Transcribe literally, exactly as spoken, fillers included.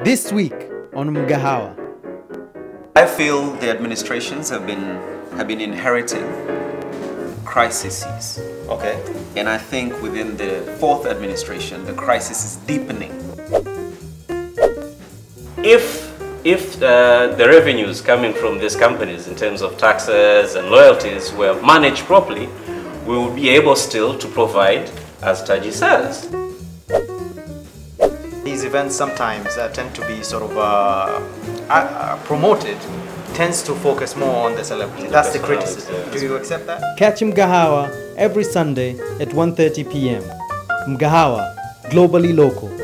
This week on Mgahawa. I feel the administrations have been have been inheriting crises. Okay. And I think within the fourth administration, the crisis is deepening. If if uh, the revenues coming from these companies in terms of taxes and loyalties were managed properly, we will be able still to provide, as Taji says. These events sometimes uh, tend to be sort of uh, uh, promoted, tends to focus more on the celebrity. That's the criticism. Do you accept that? Catch Mgahawa every Sunday at one thirty p m Mgahawa, globally local.